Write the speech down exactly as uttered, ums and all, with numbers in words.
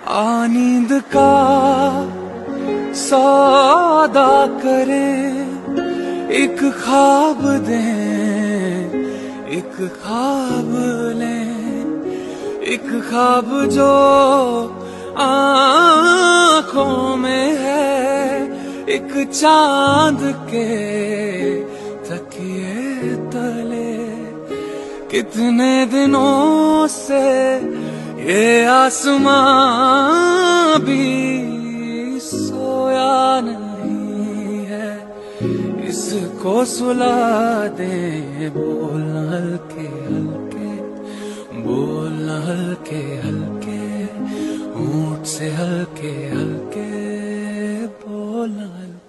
आ नींद का सौदा करें, एक ख्वाब दें, एक ख्वाब लें, एक ख्वाब जो आँखों में है, एक चांद के तकिए तले। कितने दिनों से ये आसमां भी सोया नहीं है, इसको सुला दे। बोलना हल्के हल्के, बोलना हल्के हल्के, होंठ से हल्के हल्के बोलना हल्के।